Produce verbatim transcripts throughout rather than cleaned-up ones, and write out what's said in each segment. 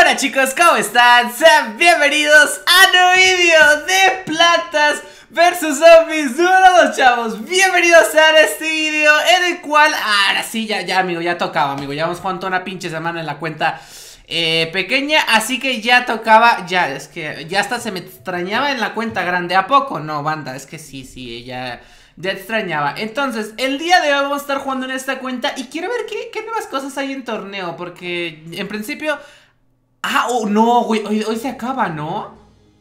Hola chicos, ¿cómo están? Sean bienvenidos a un nuevo vídeo de Plantas versus Zombies número dos, chavos. Bienvenidos a este vídeo en el cual, ahora sí, ya, ya amigo, ya tocaba, amigo. Ya hemos jugado una pinche semana en la cuenta eh, pequeña, así que ya tocaba, ya, es que ya hasta se me extrañaba en la cuenta grande. ¿A poco? No, banda, es que sí, sí, ya... Ya extrañaba. Entonces, el día de hoy vamos a estar jugando en esta cuenta y quiero ver qué, qué nuevas cosas hay en torneo, porque en principio... Ah, oh, no, güey, hoy, hoy se acaba, ¿no?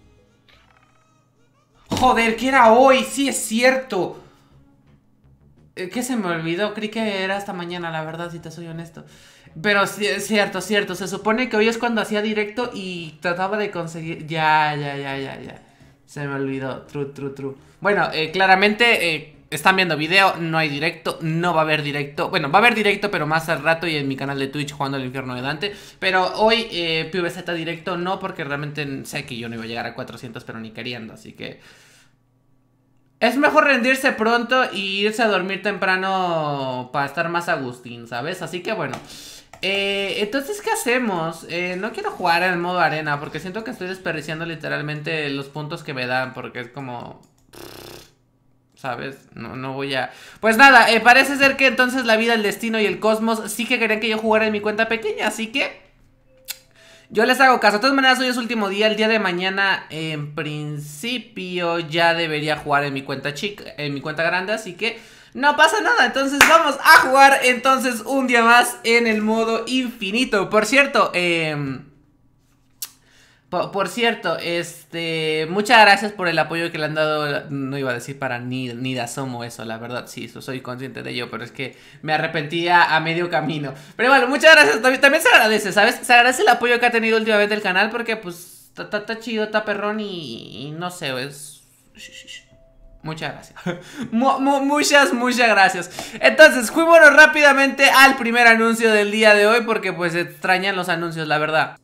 Joder, que era hoy, sí es cierto. eh, ¿Qué se me olvidó? Creí que era hasta mañana, la verdad, si te soy honesto. Pero sí, es cierto, cierto. Se supone que hoy es cuando hacía directo y trataba de conseguir... Ya, ya, ya, ya, ya. Se me olvidó, true, true, true. Bueno, eh, claramente eh, están viendo video, no hay directo, no va a haber directo. Bueno, va a haber directo, pero más al rato y en mi canal de Twitch jugando al infierno de Dante. Pero hoy eh, PvZ directo no, porque realmente sé que yo no iba a llegar a cuatrocientos, pero ni queriendo, así que... Es mejor rendirse pronto y irse a dormir temprano para estar más agustín, ¿sabes? Así que bueno... Eh, entonces, ¿qué hacemos? Eh, no quiero jugar en modo arena porque siento que estoy desperdiciando literalmente los puntos que me dan, porque es como... ¿Sabes? No, no voy a... Pues nada, eh, parece ser que entonces la vida, el destino y el cosmos sí que querían que yo jugara en mi cuenta pequeña, así que... Yo les hago caso. De todas maneras, hoy es último día. El día de mañana, en principio, ya debería jugar en mi cuenta chica, en mi cuenta grande, así que... No pasa nada, entonces vamos a jugar entonces un día más en el modo infinito. Por cierto, eh, por, por cierto, este, muchas gracias por el apoyo que le han dado. No iba a decir para ni, ni de asomo eso, la verdad, sí, soy consciente de ello, pero es que me arrepentía a medio camino. Pero bueno, muchas gracias, también, también se agradece, ¿sabes? Se agradece el apoyo que ha tenido últimamente el canal porque pues está chido, está perrón y, y no sé, es... Muchas gracias. mu mu muchas, muchas gracias. Entonces, fuimos rápidamente al primer anuncio del día de hoy porque pues extrañan los anuncios, la verdad.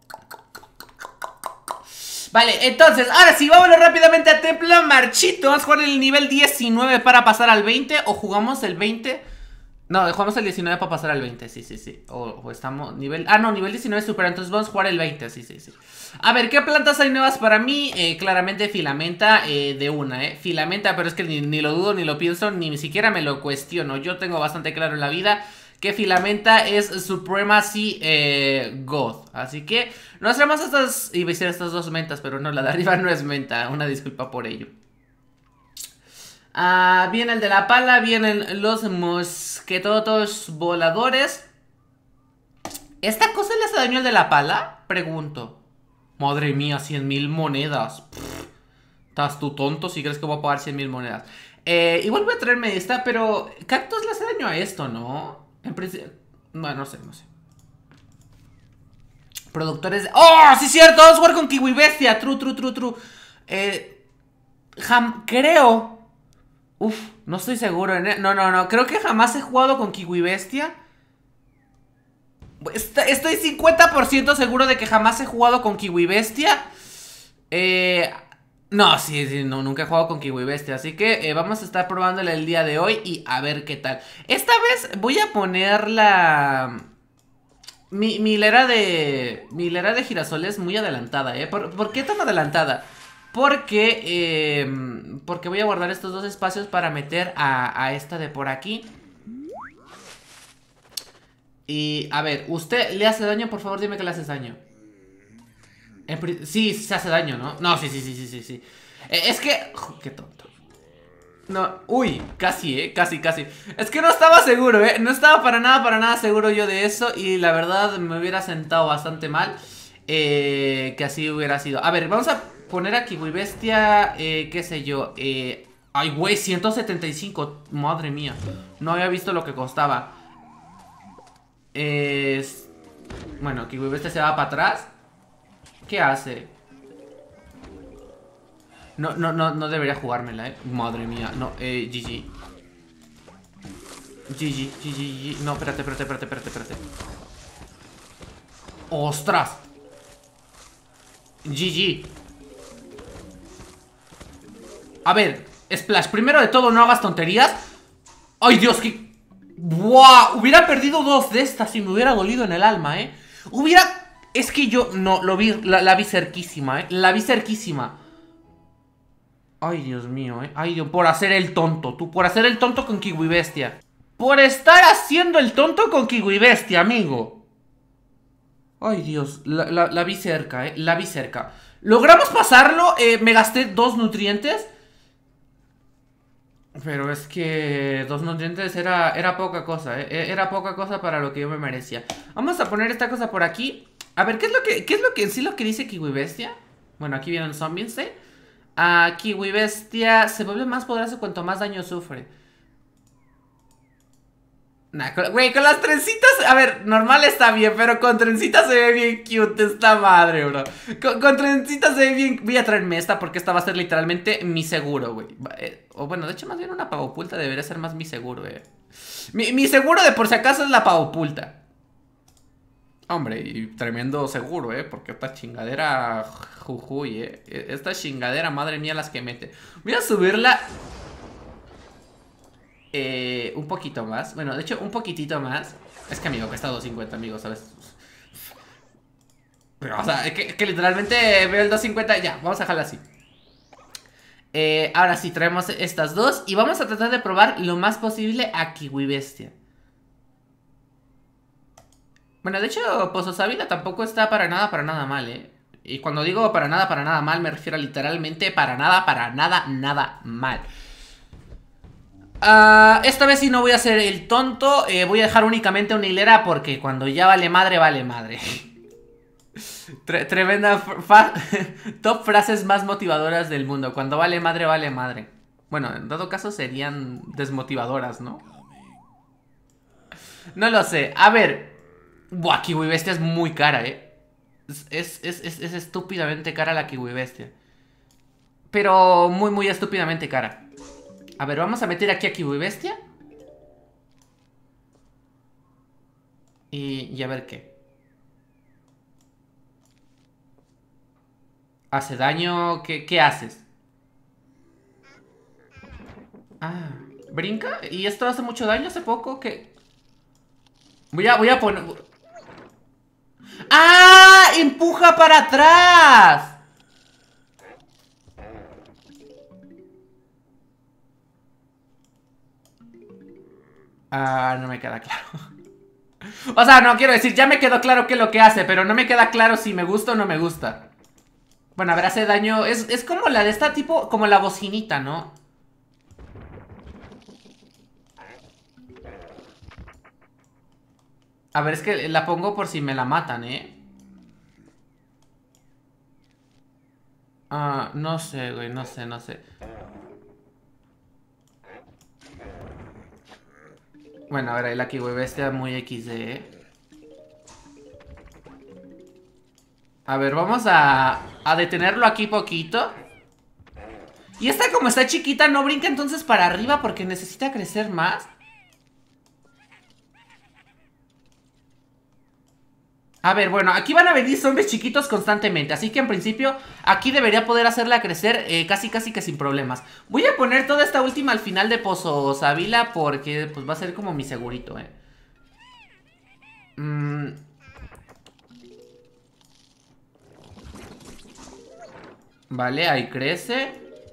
Vale, entonces, ahora sí, vámonos rápidamente a Templo Marchito. Vamos a jugar el nivel diecinueve para pasar al veinte. O jugamos el veinte. No, jugamos el diecinueve para pasar al veinte, sí, sí, sí. O, o estamos nivel... Ah, no, nivel diecinueve super, entonces vamos a jugar el veinte, sí, sí, sí. A ver, ¿qué plantas hay nuevas para mí? Eh, claramente Filamenta eh, de una, ¿eh? Filamenta, pero es que ni, ni lo dudo, ni lo pienso, ni siquiera me lo cuestiono. Yo tengo bastante claro en la vida que Filamenta es Supremacy eh, God. Así que nos traemos estas... Iba a decir estas dos mentas, pero no, la de arriba no es menta. Una disculpa por ello. Ah, viene el de la pala, vienen los mosquetotos voladores. ¿Esta cosa le hace daño al de la pala? Pregunto. Madre mía, cien mil monedas. Pff, ¿estás tú tonto si crees que voy a pagar cien mil monedas? Eh, igual voy a traerme esta, pero Cactus le hace daño a esto, ¿no? En principio... Bueno, no sé, no sé. Productores de... ¡Oh, sí es cierto! Vamos a jugar con Kiwi Bestia. True, true, true, true. Eh... Jam... Creo... Uf, no estoy seguro. No, no, no. Creo que jamás he jugado con Kiwi Bestia. Estoy cincuenta por ciento seguro de que jamás he jugado con Kiwi Bestia. Eh... No, sí, sí, no, nunca he jugado con Kiwi Bestia. Así que eh, vamos a estar probándole el día de hoy y a ver qué tal. Esta vez voy a poner la... Mi, mi hilera de... Mi hilera de girasoles muy adelantada, ¿eh? ¿Por, ¿por qué tan adelantada? Porque, eh, porque voy a guardar estos dos espacios para meter a, a esta de por aquí. Y, a ver, ¿usted le hace daño? Por favor, dime que le haces daño. En, sí, se hace daño, ¿no? No, sí, sí, sí, sí, sí, sí. Eh, es que... Oh, qué tonto. No, uy, casi, eh, casi, casi. Es que no estaba seguro, eh. No estaba para nada, para nada seguro yo de eso. Y la verdad me hubiera sentado bastante mal. Eh, que así hubiera sido. A ver, vamos a... poner aquí, Kiwi Bestia, eh, qué sé yo, eh... Ay, güey, ciento setenta y cinco, madre mía. No había visto lo que costaba. Eh... Bueno, Kiwi Bestia se va para atrás. ¿Qué hace? No, no, no, no debería jugármela, eh. Madre mía, no, eh, G G. G G, G G, G G. No, espérate, espérate, espérate, espérate, espérate. ¡Ostras! G G. A ver, Splash, primero de todo no hagas tonterías. ¡Ay, Dios! Que... ¡Buah! Hubiera perdido dos de estas y me hubiera dolido en el alma, ¿eh? Hubiera Es que yo no, lo vi, la, la vi cerquísima, eh. La vi cerquísima. Ay, Dios mío, eh. Ay, Dios, por hacer el tonto. Tú, por hacer el tonto con Kiwi Bestia. Por estar haciendo el tonto con Kiwi Bestia, amigo. Ay, Dios, la, la, la vi cerca, eh. La vi cerca. Logramos pasarlo, eh, me gasté dos nutrientes. Pero es que dos nutrientes era, era poca cosa, ¿eh? Era poca cosa para lo que yo me merecía. Vamos a poner esta cosa por aquí. A ver, ¿qué es lo que, qué es lo que en sí lo que dice Kiwi Bestia? Bueno, aquí viene el Zombies, ¿eh? Ah, Kiwi Bestia se vuelve más poderoso cuanto más daño sufre. Nah, güey, con las trencitas, a ver, normal está bien, pero con trencitas se ve bien cute esta madre, bro. Con, con trencitas se ve bien. Voy a traerme esta porque esta va a ser literalmente mi seguro, güey. Eh, o bueno, de hecho más bien una pavopulta debería ser más mi seguro, eh. Mi, mi seguro de por si acaso es la pavopulta. Hombre, y tremendo seguro, eh, porque esta chingadera, jujuy, eh. Esta chingadera, madre mía, las que mete. Voy a subirla... Eh, un poquito más. Bueno, de hecho, un poquitito más. Es que, amigo, cuesta doscientos cincuenta, amigo, ¿sabes? Pero, o sea, es que, que literalmente veo el doscientos cincuenta. Ya, vamos a dejarla así. eh, Ahora sí, traemos estas dos. Y vamos a tratar de probar lo más posible a Kiwi Bestia. Bueno, de hecho, Pozo Sábila tampoco está para nada, para nada mal, eh. Y cuando digo para nada, para nada mal, me refiero a literalmente para nada, para nada, nada mal. Uh, esta vez sí no voy a hacer el tonto. eh, Voy a dejar únicamente una hilera porque cuando ya vale madre, vale madre. Tre Tremenda fa top frases más motivadoras del mundo. Cuando vale madre, vale madre. Bueno, en todo caso serían desmotivadoras, ¿no? No lo sé. A ver. Buah, Kiwi Bestia es muy cara, eh. Es, es, es, es, es estúpidamente cara la Kiwi Bestia. Pero muy, muy estúpidamente cara. A ver, vamos a meter aquí a Kiwi Bestia. Y, y a ver qué. ¿Hace daño? ¿Qué, qué haces? Ah, ¿brinca? ¿Y esto hace mucho daño hace poco? ¿Qué? Voy a, voy a poner... ¡Ah! ¡Empuja para atrás! Ah, no me queda claro. O sea, no, quiero decir, ya me quedó claro qué es lo que hace, pero no me queda claro si me gusta o no me gusta. Bueno, a ver, hace daño. Es, es como la de esta tipo, como la bocinita, ¿no? A ver, es que la pongo por si me la matan, ¿eh? Ah, no sé, güey, no sé, no sé. Bueno, a ver, la Kiwi Bestia muy equis de, ¿eh? A ver, vamos a, a detenerlo aquí poquito. Y esta como está chiquita no brinca entonces para arriba porque necesita crecer más. A ver, bueno, aquí van a venir zombies chiquitos constantemente. Así que en principio aquí debería poder hacerla crecer eh, casi casi que sin problemas. Voy a poner toda esta última al final de Pozo Sábila porque pues va a ser como mi segurito, eh. Mmm... Vale, ahí crece.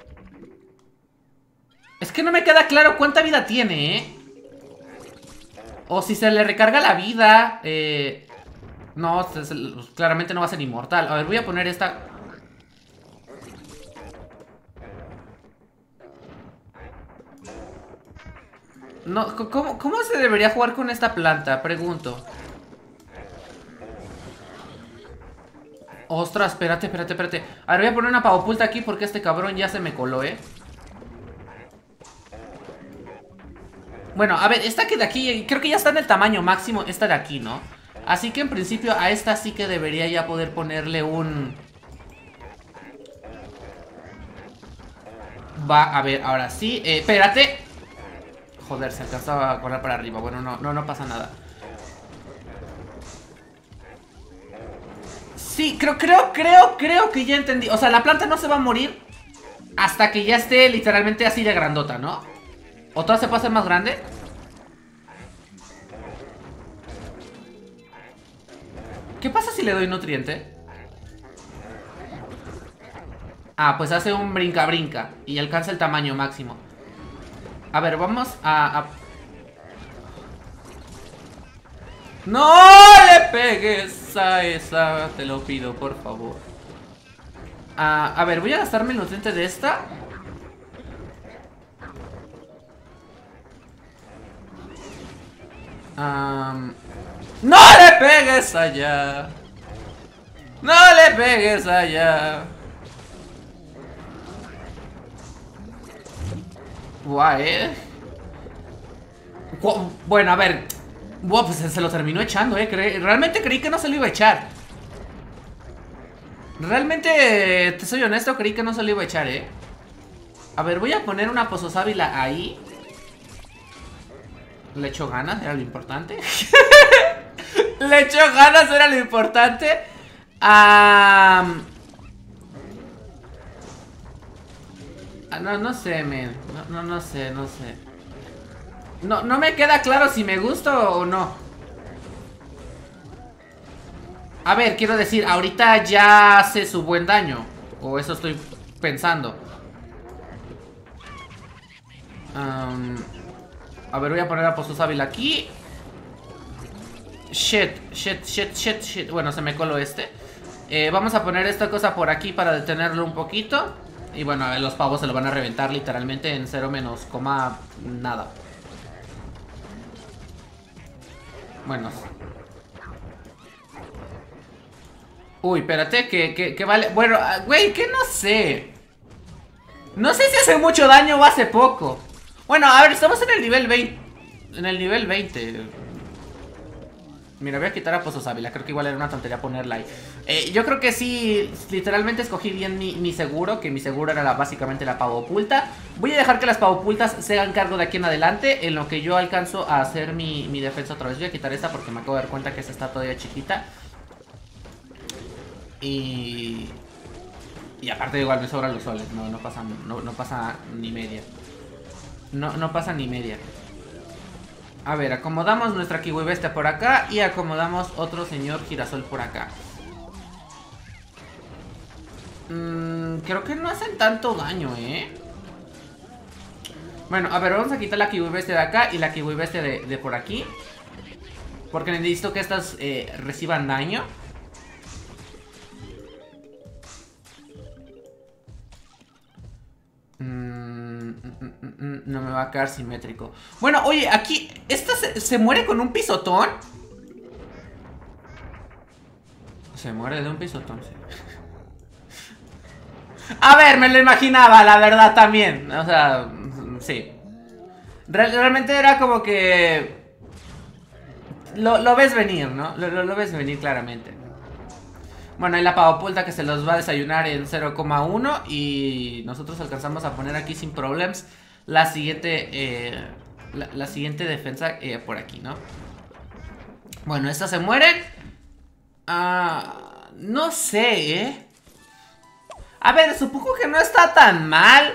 Es que no me queda claro cuánta vida tiene, ¿eh? O si se le recarga la vida. Eh... No, se, se, claramente no va a ser inmortal. A ver, voy a poner esta. No, ¿cómo, cómo se debería jugar con esta planta? Pregunto. Ostras, espérate, espérate, espérate. A ver, voy a poner una pavopulta aquí porque este cabrón ya se me coló, ¿eh? Bueno, a ver, esta que de aquí, creo que ya está en el tamaño máximo, esta de aquí, ¿no? Así que en principio a esta sí que debería ya poder ponerle un... Va, a ver, ahora sí, eh, espérate. Joder, se alcanzaba a correr para arriba. Bueno, no, no, no pasa nada. Sí, creo, creo, creo, creo que ya entendí. O sea, la planta no se va a morir hasta que ya esté literalmente así de grandota, ¿no? ¿O todavía se puede hacer más grande? ¿Qué pasa si le doy nutriente? Ah, pues hace un brinca-brinca y alcanza el tamaño máximo. A ver, vamos a... a... ¡No le pegues a esa! Te lo pido, por favor. Ah, a ver, voy a gastarme el nutriente de esta. Um, ¡No le pegues allá! ¡No le pegues allá! Guau, eh. Bueno, a ver. Buah, pues se lo terminó echando, eh. Cre Realmente creí que no se lo iba a echar. Realmente, te soy honesto, creí que no se lo iba a echar, eh. A ver, voy a poner una pozosábila ahí. Le echo ganas, era lo importante. Le echo ganas, era lo importante. Um... No, no sé, men. No, no, no sé, no sé. No, no me queda claro si me gusta o no. A ver, quiero decir, ahorita ya hace su buen daño. O eso estoy pensando. Um, a ver, voy a poner a pozosábila aquí. Shit, shit, shit, shit, shit. Bueno, se me coló este. eh, Vamos a poner esta cosa por aquí para detenerlo un poquito. Y bueno, a ver, los pavos se lo van a reventar literalmente en cero menos coma nada. Bueno. Uy, espérate, que, que, que vale. Bueno, güey, que no sé. No sé si hace mucho daño o hace poco. Bueno, a ver, estamos en el nivel veinte. En el nivel veinte. Mira, voy a quitar a pozosábila. Creo que igual era una tontería ponerla ahí. eh, Yo creo que sí, literalmente escogí bien mi, mi seguro. Que mi seguro era la, básicamente la pavopulta. Voy a dejar que las pavopultas se hagan cargo de aquí en adelante, en lo que yo alcanzo a hacer mi, mi defensa otra vez. Voy a quitar esta porque me acabo de dar cuenta que esta está todavía chiquita. Y... Y aparte igual me sobran los soles. No, no pasa, no, no pasa ni media. No, no pasa ni media. A ver, acomodamos nuestra kiwi bestia por acá. Y acomodamos otro señor girasol por acá. mm, Creo que no hacen tanto daño, eh. Bueno, a ver, vamos a quitar la kiwi bestia de acá y la kiwi bestia de, de por aquí, porque necesito que estas eh, reciban daño. Mm, mm, mm, mm, no me va a quedar simétrico. Bueno, oye, aquí ¿esta se, se muere con un pisotón? Se muere de un pisotón, sí. A ver, me lo imaginaba, la verdad, también. O sea, sí. Real, realmente era como que... Lo, lo ves venir, ¿no? Lo, lo, lo ves venir claramente. Bueno, hay la pavopulta que se los va a desayunar en cero coma uno. Y nosotros alcanzamos a poner aquí sin problemas la siguiente eh, la, la siguiente defensa eh, por aquí, ¿no? Bueno, estas se mueren. Ah, no sé, ¿eh? A ver, supongo que no está tan mal.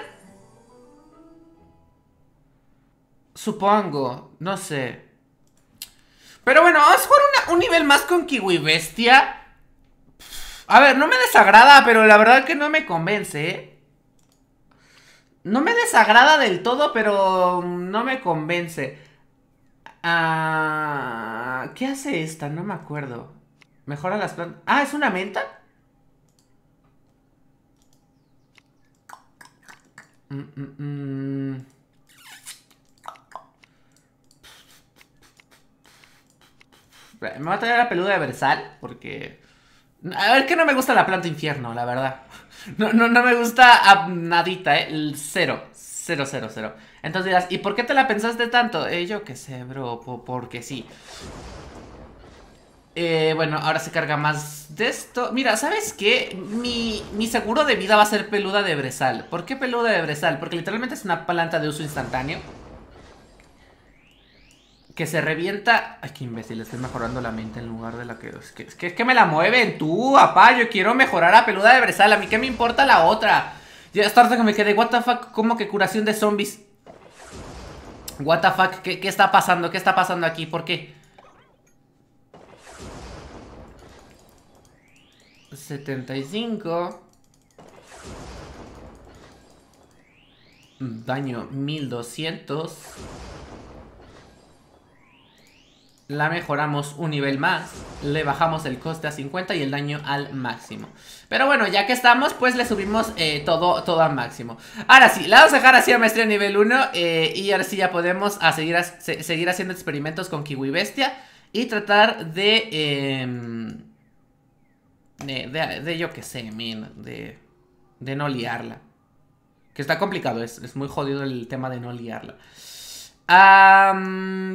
Supongo, no sé. Pero bueno, vamos a jugar una, un nivel más con Kiwi Bestia. A ver, no me desagrada, pero la verdad que no me convence, ¿eh? No me desagrada del todo, pero no me convence. Ah, ¿qué hace esta? No me acuerdo. Mejora las plantas. Ah, ¿es una menta? Mm, mm, mm. Me voy a traer la peluda de Versal, porque... A ver, que no me gusta la planta infierno, la verdad. No, no, no me gusta a nadita, eh. El cero. Cero, cero, cero. Entonces dirás, ¿y por qué te la pensaste tanto? Eh, yo qué sé, bro, po porque sí. Eh, bueno, ahora se carga más de esto. Mira, ¿sabes qué? Mi, mi seguro de vida va a ser peluda de Brezal. ¿Por qué peluda de Brezal? Porque literalmente es una planta de uso instantáneo que se revienta. Ay, qué imbécil, estoy mejorando la mente en lugar de la que... Es que, es que, es que me la mueven tú, papá. Yo quiero mejorar a peluda de Brezal. A mí qué me importa la otra. Ya hasta ahorita que me quedé, what the fuck, ¿cómo que curación de zombies? What the fuck, ¿qué, qué está pasando? ¿Qué está pasando aquí? ¿Por qué? setenta y cinco. Daño mil doscientos. La mejoramos un nivel más. Le bajamos el coste a cincuenta y el daño al máximo. Pero bueno, ya que estamos, pues le subimos eh, todo, todo al máximo. Ahora sí, la vamos a dejar así a maestría nivel uno. eh, Y ahora sí ya podemos a seguir, a, se, seguir haciendo experimentos con Kiwi Bestia. Y tratar de... Eh, de, de, de yo que sé, min, de, de no liarla. Que está complicado, es, es muy jodido el tema de no liarla. Um,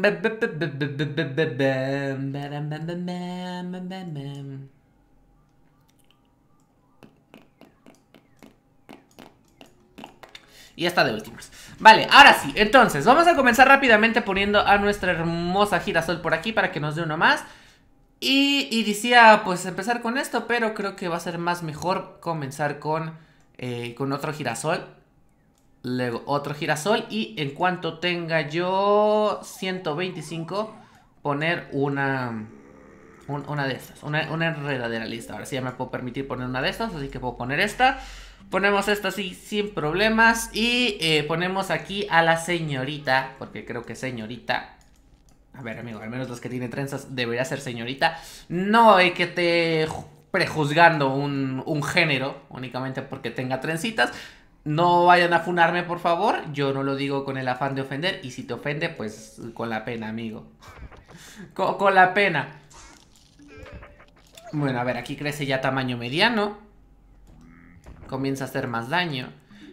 y esta de últimas. Vale, ahora sí, entonces vamos a comenzar rápidamente poniendo a nuestra hermosa girasol por aquí para que nos dé uno más. Y, y decía pues empezar con esto, pero creo que va a ser más mejor comenzar con, eh, con otro girasol. Luego otro girasol y en cuanto tenga yo ciento veinticinco, poner una, un, una de estas, una, una enredadera lista. Ahora sí ya me puedo permitir poner una de estas, así que puedo poner esta. Ponemos esta así sin problemas y eh, ponemos aquí a la señorita, porque creo que señorita... A ver, amigo, al menos los que tienen trenzas debería ser señorita. No hay que te prejuzgando un, un género únicamente porque tenga trencitas. No vayan a funarme, por favor. Yo no lo digo con el afán de ofender. Y si te ofende, pues con la pena, amigo. Con, con la pena. Bueno, a ver, aquí crece ya tamaño mediano. Comienza a hacer más daño.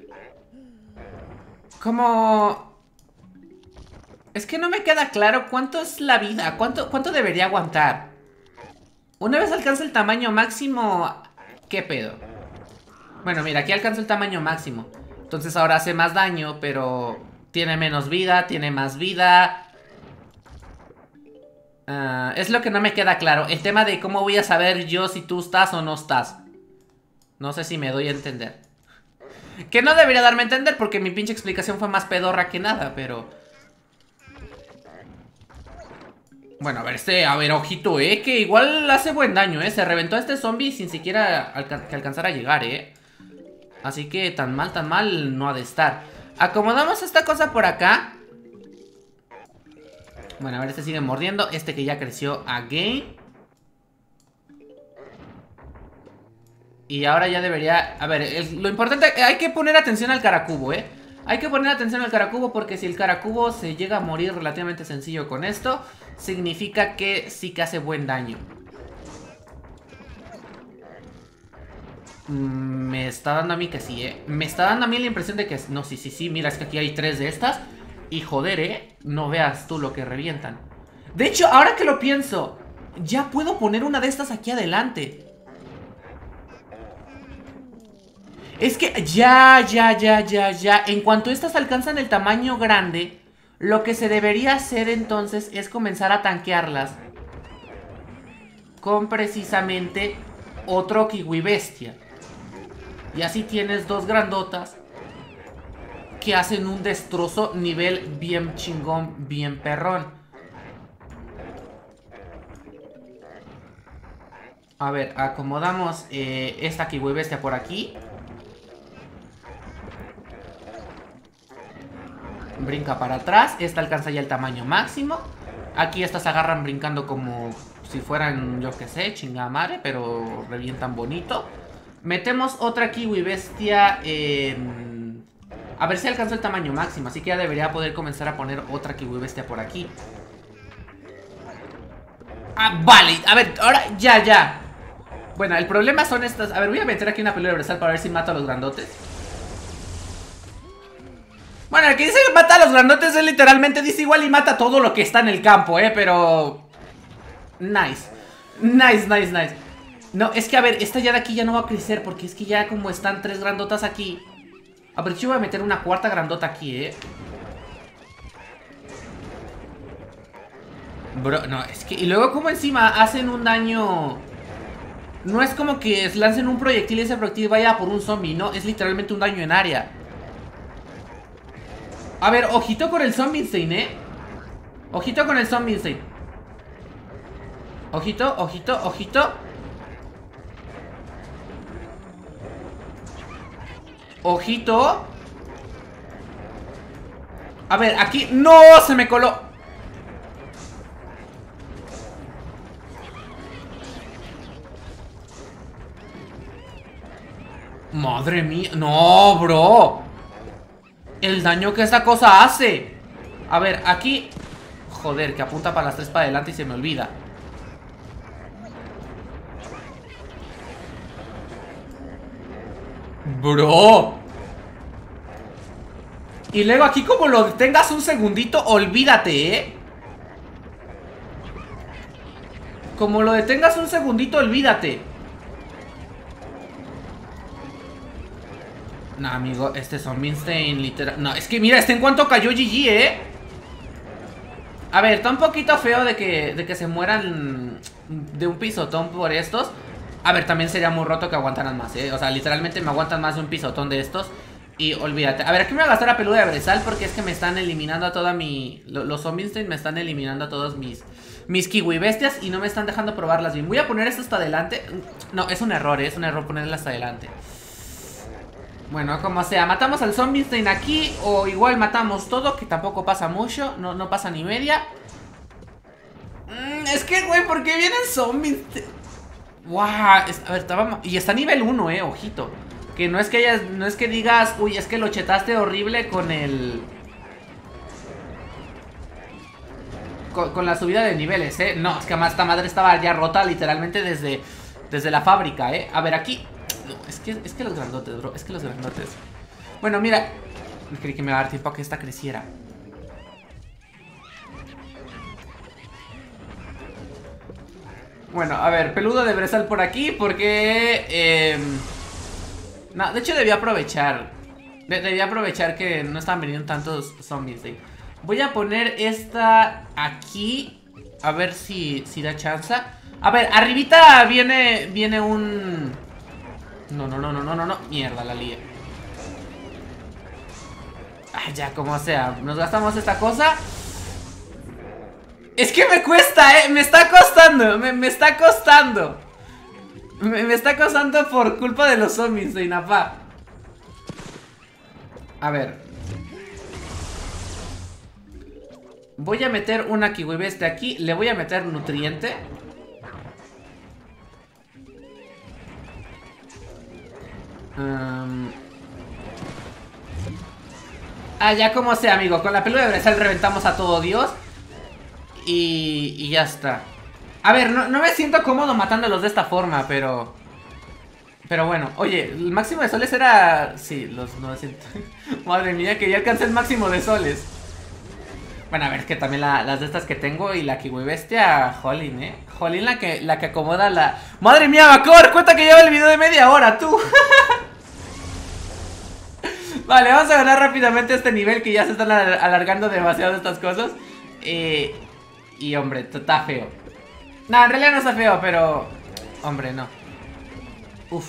¿Cómo? Es que no me queda claro cuánto es la vida. ¿Cuánto, cuánto debería aguantar? Una vez alcanza el tamaño máximo, ¿qué pedo? Bueno, mira, aquí alcanza el tamaño máximo. Entonces ahora hace más daño, pero tiene menos vida, tiene más vida. Uh, es lo que no me queda claro. El tema de cómo voy a saber yo si tú estás o no estás. No sé si me doy a entender. Que no debería darme a entender porque mi pinche explicación fue más pedorra que nada, pero... Bueno, a ver, este, a ver, ojito, eh, que igual hace buen daño, eh. Se reventó a este zombie sin siquiera alca que alcanzara a llegar, eh. Así que tan mal, tan mal no ha de estar. Acomodamos esta cosa por acá. Bueno, a ver, este sigue mordiendo. Este que ya creció again. Y ahora ya debería... A ver, es, lo importante... Hay que poner atención al caracubo, eh. Hay que poner atención al caracubo porque si el caracubo se llega a morir relativamente sencillo con esto, significa que sí que hace buen daño. Me está dando a mí que sí, eh. Me está dando a mí la impresión de que... No, sí, sí, sí, mira, es que aquí hay tres de estas. Y joder, eh, no veas tú lo que revientan. De hecho, ahora que lo pienso, ya puedo poner una de estas aquí adelante. Es que ya, ya, ya, ya, ya. En cuanto estas alcanzan el tamaño grande, lo que se debería hacer entonces es comenzar a tanquearlas con precisamente otro Kiwi Bestia. Y así tienes dos grandotas que hacen un destrozo nivel bien chingón, bien perrón. A ver, acomodamos eh, esta Kiwi Bestia por aquí. Brinca para atrás. Esta alcanza ya el tamaño máximo. Aquí estas agarran brincando como si fueran, yo que sé, chingada madre, pero revientan bonito. Metemos otra Kiwi Bestia en... A ver si alcanzó el tamaño máximo. Así que ya debería poder comenzar a poner otra Kiwi Bestia por aquí. Ah, vale. A ver, ahora ya, ya. Bueno, el problema son estas... A ver, voy a meter aquí una pelea universal para ver si mato a los grandotes. Bueno, el que dice que mata a los grandotes es literalmente dice igual y mata todo lo que está en el campo, eh, pero... Nice. Nice, nice, nice. No, es que a ver, esta ya de aquí ya no va a crecer porque es que ya como están tres grandotas aquí. A ver, yo voy a meter una cuarta grandota aquí, eh. Bro, no, es que... Y luego como encima hacen un daño... No es como que lancen un proyectil y ese proyectil vaya por un zombie, no, es literalmente un daño en área. A ver, ojito con el Zombinstein, eh. Ojito con el Zombinstein. Ojito, ojito, ojito. Ojito. A ver, aquí... ¡No! Se me coló. Madre mía. No, bro. El daño que esta cosa hace. A ver, aquí... Joder, que apunta para las tres para adelante y se me olvida. Bro. Y luego aquí como lo tengas un segundito, olvídate, ¿eh? Como lo detengas un segundito, olvídate. No, amigo, este Zombinstein literal... No, es que mira, este en cuanto cayó G G, ¿eh? A ver, está un poquito feo de que, de que se mueran de un pisotón por estos. A ver, también sería muy roto que aguantaran más, ¿eh? O sea, literalmente me aguantan más de un pisotón de estos. Y olvídate. A ver, aquí me voy a gastar la peluda de Brezal porque es que me están eliminando a toda mi... Los Zombinstein me están eliminando a todos mis... Mis kiwi bestias y no me están dejando probarlas bien. Voy a poner esto hasta adelante. No, es un error, ¿eh? Es un error ponerla hasta adelante. Bueno, como sea, matamos al Zombinstein aquí. O igual matamos todo, que tampoco pasa mucho. No, no pasa ni media. mm, Es que, güey, ¿por qué vienen Zombinstein? Wow, a ver, estaba... Y está a nivel uno, eh, ojito. Que no es que hayas, no es que digas, uy, es que lo chetaste horrible con el... Con, con la subida de niveles, eh. No, es que además esta madre estaba ya rota literalmente desde, desde la fábrica, eh. A ver, aquí... No, es que, es que los grandotes, bro, es que los grandotes. Bueno, mira, creí que me iba a dar tiempo a que esta creciera. Bueno, a ver, peludo de Brezal por aquí porque... Eh... No, de hecho debía aprovechar de Debía aprovechar que no estaban viniendo tantos zombies, ¿sí? Voy a poner esta aquí. A ver si, si da chance. A ver, arribita viene Viene un... No, no, no, no, no, no, no. Mierda, la lié. Ah, ya, como sea. Nos gastamos esta cosa. Es que me cuesta, eh. Me está costando. Me, me está costando. Me, me está costando por culpa de los zombies de Inapá. A ver. Voy a meter una kiwi bestia aquí. Le voy a meter nutriente. Um... Ah, ya como sea, amigo. Con la peluda de Brezal reventamos a todo Dios. Y, y ya está. A ver, no, no me siento cómodo matándolos de esta forma, pero... Pero bueno, oye, el máximo de soles era... Sí, los novecientos. Madre mía, que ya alcancé el máximo de soles. Bueno, a ver, es que también la, las de estas que tengo y la kiwi bestia, jolín, eh. Jolín la que, la que acomoda la... Madre mía, me acabo de dar cuenta que lleva el video de media hora, tú. Vale, vamos a ganar rápidamente este nivel que ya se están alargando demasiado estas cosas. Eh, y hombre, está feo. No, en realidad no está feo, pero... Hombre, no. Uf.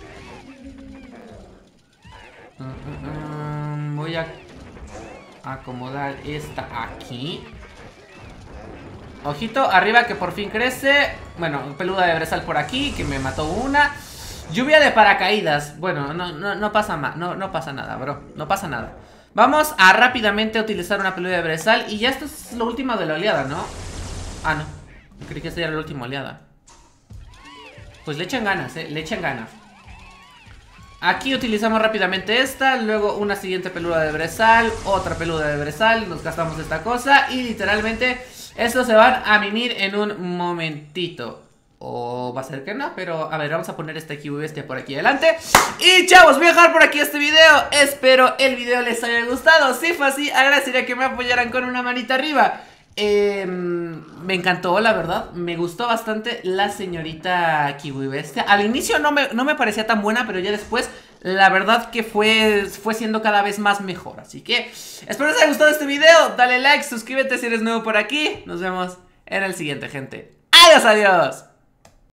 Uh, uh, uh, voy a acomodar esta aquí. Ojito, arriba que por fin crece. Bueno, peluda de Brezal por aquí, que me mató una. Lluvia de paracaídas. Bueno, no, no, no pasa más, no, no pasa nada, bro. No pasa nada. Vamos a rápidamente utilizar una peluda de Brezal. Y ya esto es lo último de la oleada, ¿no? Ah, no. Creí que esta ya era la última oleada. Pues le echan ganas, eh, le echan ganas. Aquí utilizamos rápidamente esta. Luego una siguiente peluda de Brezal. Otra peluda de Brezal. Nos gastamos esta cosa. Y literalmente estos se van a mimir en un momentito. O va a ser que no, pero a ver, vamos a poner este kiwi bestia por aquí adelante. Y chavos, voy a dejar por aquí este video. Espero el video les haya gustado. Si fue así, agradecería que me apoyaran con una manita arriba. Eh, me encantó, la verdad. Me gustó bastante la señorita kiwi bestia. Al inicio no me, no me parecía tan buena, pero ya después la verdad que fue, fue siendo cada vez más mejor. Así que espero les haya gustado este video. Dale like, suscríbete si eres nuevo por aquí. Nos vemos en el siguiente, gente. Adiós, adiós.